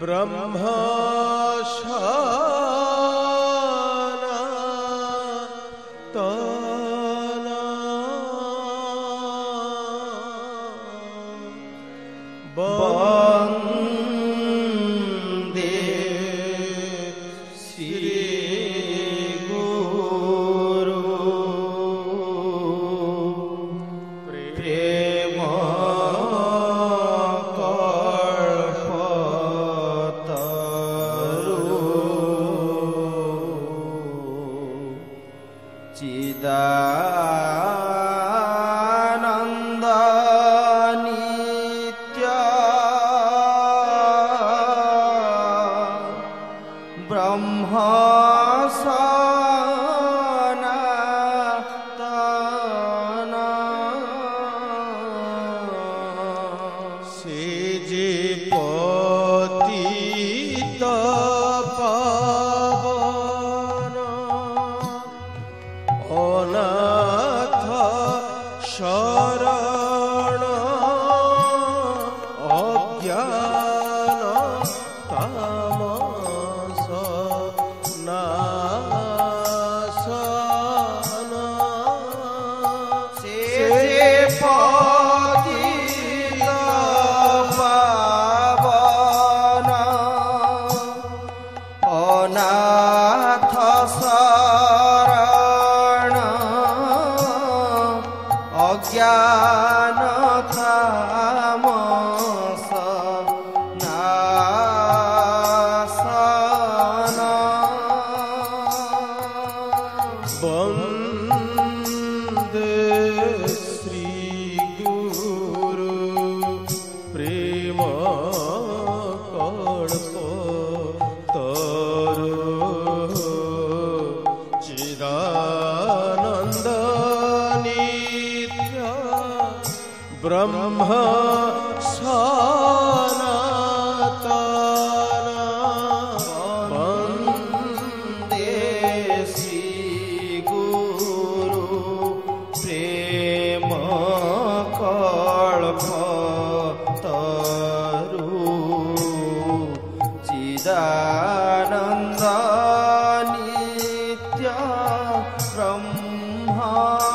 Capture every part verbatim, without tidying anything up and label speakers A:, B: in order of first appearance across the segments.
A: ब्रह्मा ब्रह्म सनातन वन्दे श्री गुरु प्रेम कल्पतरु चिदानन्द नित्य ब्रह्म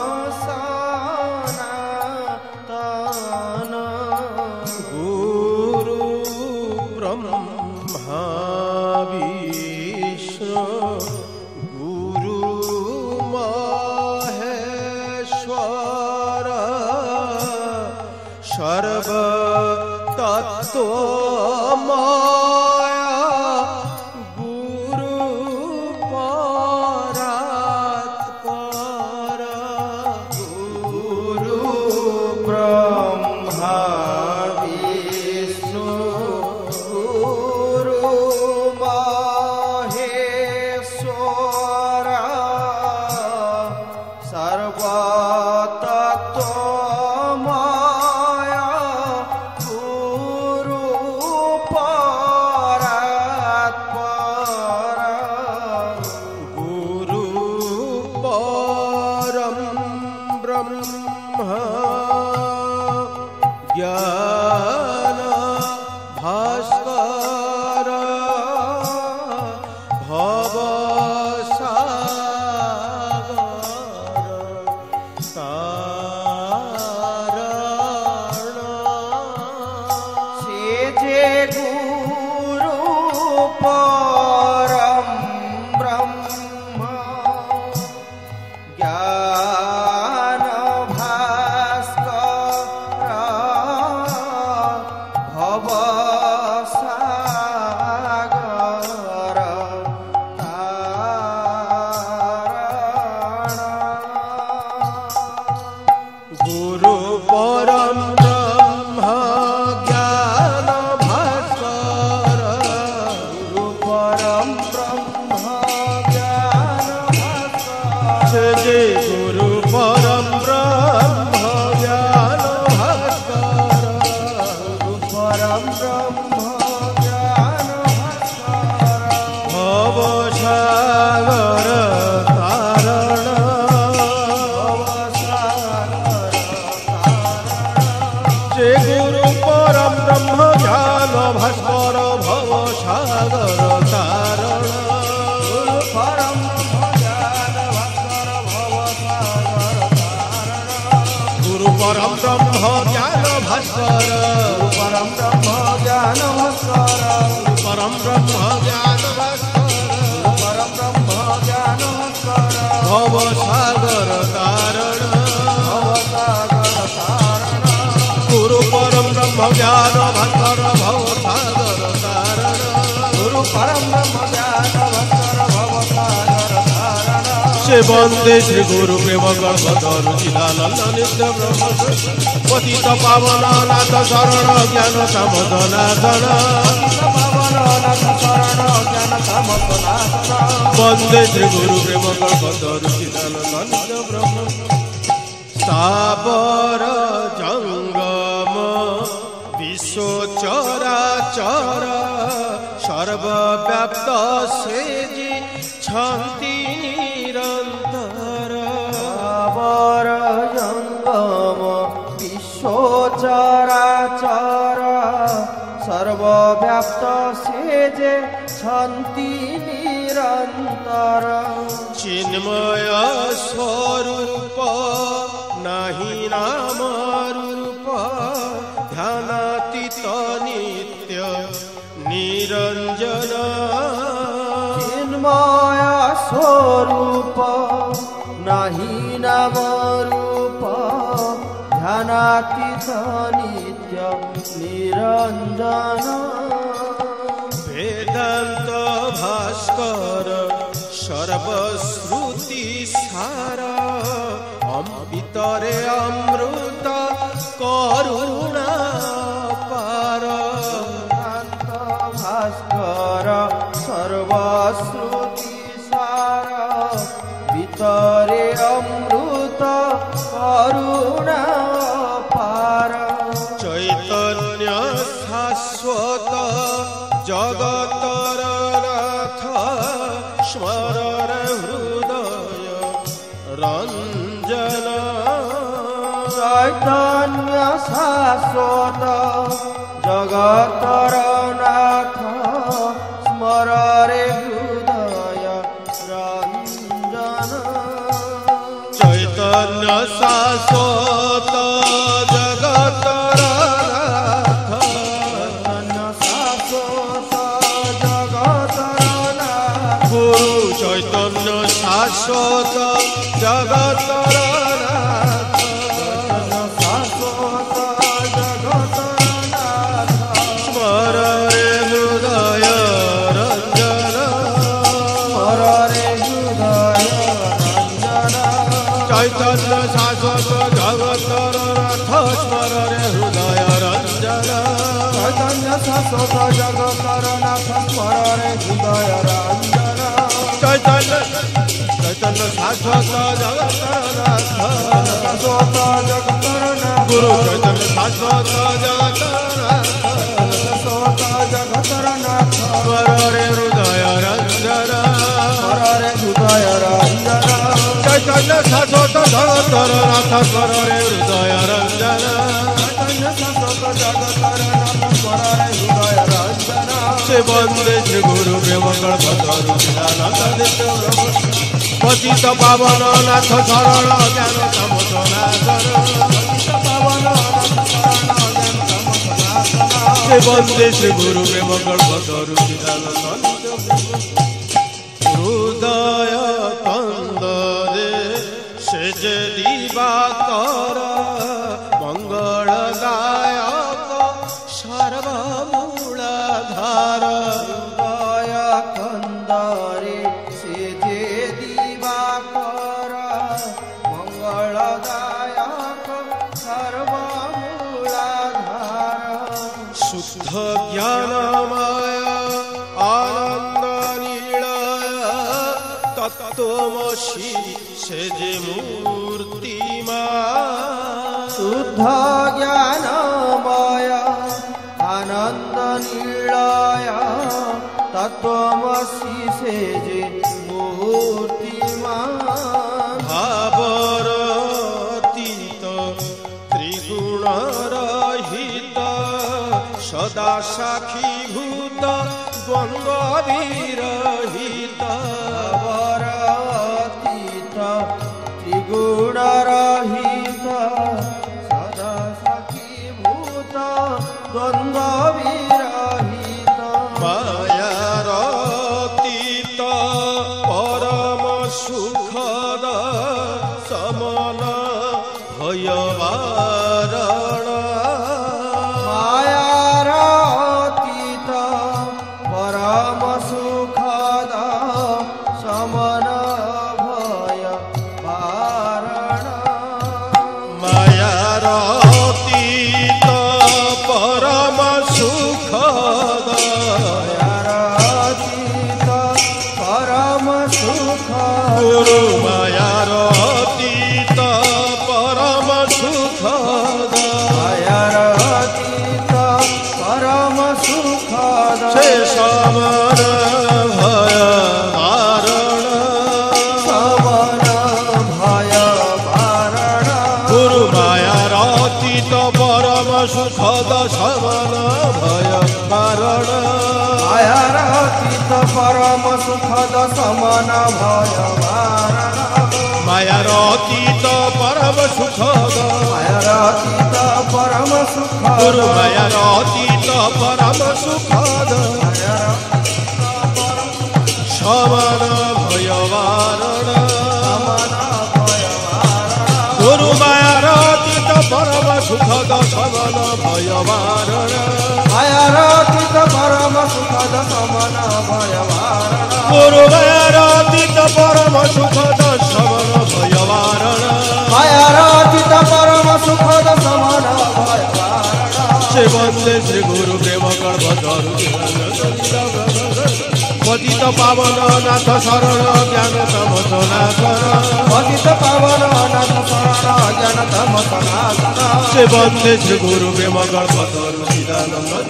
A: सर्व तत्वमया गुरु परात्पर गुरु ब्रह्मा विष्णु गुरु महेश्वर सर्व ज्ञान भास्कर भवसागर तारण से जे गुरु परम ब्रह्म ज्ञान गुरु परम ब्रह्म ज्ञान भास्कर गुरु परम ब्रह्म ज्ञान भास्कर जय गुरु परम ब्रह्म ज्ञान भास्कर गुरु परम ब्रह्म ज्ञान भास्कर भवसागर गुरु परम ब्रह्म ज्ञान भास्कर भव सागर तारण गुरु परम ब्रह्म ज्ञान भास्कर गुरु परम ब्रह्म ज्ञान भास्कर परम ब्रह्म ज्ञान भास्कर परम ब्रह्म ज्ञान भास्कर भव सागर तारण भव सागर तारण गुरु परम ब्रह्म ज्ञान भास्कर भव सागर तारण गुरु परम ब्रह्म ज्ञान भास्कर भव सागर तारण से वंदे श्री गुरु प्रेम गणपतरु चिदानंद नित्य ब्रह्म पतित पावन नाथ शरण ज्ञान समदनाथन वंदे श्री गुरु प्रेम गणपतरु चिदानंद नित्य ब्रह्म स्थावर जंगम विश्व चराचर सर्वव्याप्त से जी छन्ति निरंतर स्थावर जंगम विश्व चराचर सर्वव्याप्त से जे छन्ति निरंतर चिन्मय स्वरूप नाही नाम रूप ध्यानातीत नित्य निरंजन चिन्मय स्वरूप नाही नाम रूप ध्यानातीत नित्य निरंजन वेदांत भास्कर सर्वश्रुति सार अमृतरे अमृत करुणा पार वेदांत भास्कर सर्वश्रुति सार भितरे अमृत करुणा पार चैतन्य शाश्वत जगतर नाथ स्मरण हृदय रंजन चैतन्य शाश्वत जगतर नाथ स्मरण हृदय रंजन चैतन्य शाश्वत जगतर नाथ चैतन्य शाश्वत जगतर नाथ गुरु चैतन्य शाश्वत जगतर नाथ चैतन्य शाश्वत जगतर नाथ स्मरण हृदय रंजन स्मरण हृदय रंजन चैतन्य शाश्वत जगतर नाथ स्मरण हृदय रंजन चैतन्य शाश्वत जगतर नाथ स्मरण हृदय रंजन चैतन्य चैतन्य शाश्वत जगतर नाथ शाश्वत जगतर नाथ गुरु चैतन्य शाश्वत जगतर नाथ शाश्वत जगतर नाथ स्मरण हृदय रंजन स्मरण हृदय रंजन चैतन्य शाश्वत जगतर नाथ स्मरण हृदय रंजन चैतन्य शाश्वत जगतर नाथ स्मरण हृदय रंजन से वंदे श्री गुरु प्रेम गणपतरु चिदानंद नित्य ब्रह्म पतित पावन नाथ शरण ज्ञान समदनाथन पतित पावन नाथ शरण ज्ञान समदनाथन से वंदे श्री गुरु प्रेम गणपतरु चिदानंद नित्य ब्रह्म हृदय कंदरे सेज दिवाकर मंगलदायक सर्वमूलाधार हृदय कंदरे सेज दिवाकर मंगलदायक सर्वमूलाधार शुद्ध ज्ञानमय आनंद निलय तत्त्वमसि से जे मूर्तिमान शुद्ध ज्ञानमय आनंद निलय तत्त्वमसि से जे मूर्तिमान भावरतीत त्रिगुण रहित सदा साक्षीभूत द्वंद्व विरहित
B: अतीत त्रिगुण रहित सदा सखी भूत द्वंद्व विरहित
A: मायातीत परम सुखद समन भयवारण
B: मायातीत परम सुखद समन भय वारण
A: मायातीत परम सुखद
B: मायातीत परम सुख
A: गुरु मायातीत परम सुखद
B: मायातीत परम सुखद
A: से समन भय वारण
B: समन भय वारण
A: गुरु मायातीत परम सुखद समन भय वारण
B: मायातीत परम सुखद समन भय वारण
A: मायातीत परम सुखद
B: मायातीत परम सुखद
A: गुरु मायातीत परम सुखद समन भय वारण गुरु मायातीत परम सुखद समन भय वारण
B: मायातीत परम सुखद समन भय वारण
A: गुरु मायातीत परम सुखद समन भय वारण
B: मायातीत परम सुखद समन भय वारण
A: से वंदे श्री गुरु प्रेम गणपतरु पतित पावन नाथ शरण ज्ञान तम सनातन
B: पतित पावन नाथ शरण ज्ञान तम सनातन
A: से वंदे श्री गुरु प्रेम गणपतरु चिदानंद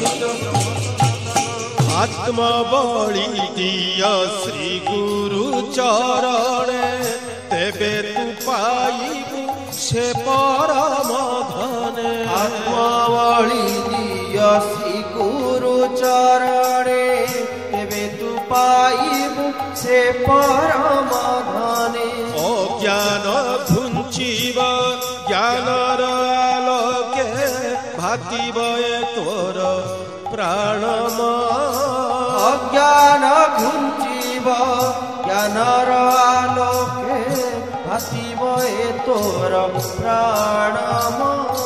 A: आत्मा बळी दिय श्री गुरु चरणे तेबे तू पाइबु से परम धने
B: आत्मा बळी दिय श्री गुरु चरणे तेबे तू पाइबु से परम धने
A: अज्ञान घुंचिब ज्ञानर आलोके भातिब तोर प्राणम
B: अज्ञान घुंचिब ज्ञानर आलोके भातिब तोर प्राणम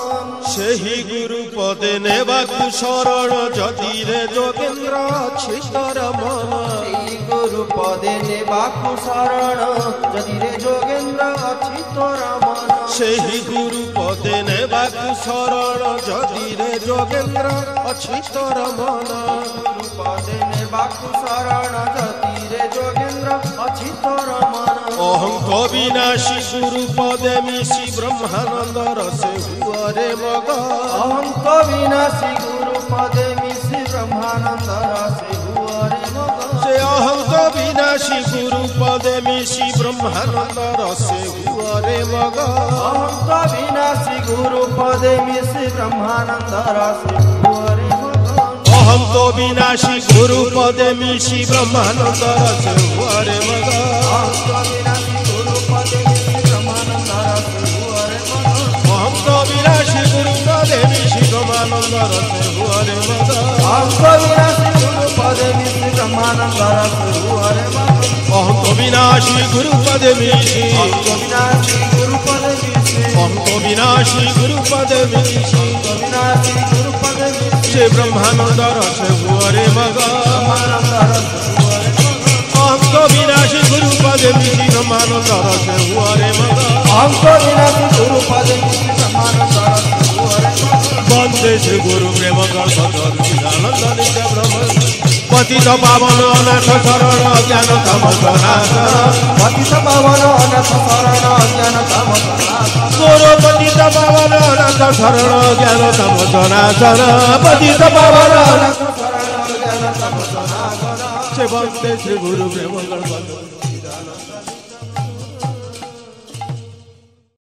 A: सेही गुरु पदे नेबाकु शरण जदि रे जोगेन्द्र छितर मन
B: सेही गुरु पदे नेबाकु शरण जदि रे जोगेन्द्र अछि तोर मन
A: सेही गुरु पदे नेबाकु शरण जदि रे जोगेन्द्र अछि तोर मन
B: गुरु पदे नेबाकु शरण जदि रे जोगेन्द्र अछि तोर मन
A: अहं कविनाशी गुरु पदे मिशी ब्रह्मानंद रसे हुअरे मग
B: अहं कविनाशी गुरु पदे मिशी ब्रह्मानंद रसे हुअरे मग
A: से अहं कविनाशी गुरु पदे मिशी ब्रह्मानंद रसे हुअरे मग
B: अहं कविनाशी गुरु पदे मिशी ब्रह्मानंद रसे हुअरे मग
A: अहं तो विनाशी गुरु पदे मिशी ब्रह्मानंद रसे हुअरे मग
B: अहं कविनाशी गुरु पदे मिशी ब्रह्मानंद रसे हुअरे मग
A: अहं तो विनाशी गुरु पदे मिशी ब्रह्मानंद रसे हुअरे मग
B: अहं कविनाशी गुरु पदे मिशी ब्रह्मानंद रसे हुअरे मग
A: अहं तो विनाशी गुरु पदे मिशी
B: कविनाशी गुरु पदे मिशी
A: अहं तो विनाशी गुरु पदे मिशी
B: कविनाशी गुरु पदे मिशी
A: से ब्रह्मानंद रसे हुअरे मग
B: ब्रह्मानंद रसे हुअरे मग
A: अहं तो विनाशी गुरु पदे मिशी ब्रह्मानंद रसे हुअरे मग
B: अहं कविनाशी गुरु पदे मिशी ब्रह्मानंद रसे हुअरे मग
A: वंदे श्री गुरु प्रेम गणपतरु चिदानंद नित्य ब्रह्म पतित पावन नाथ शरण ज्ञान तम सनातन
B: पतित पावन नाथ शरण ज्ञान तम सनातन
A: गुरु पतित पावन नाथ शरण ज्ञान तम सनातन पतित पावन
B: नाथ शरण ज्ञान तम सनातन
A: से वंदे श्री गुरु प्रेम गणपतरु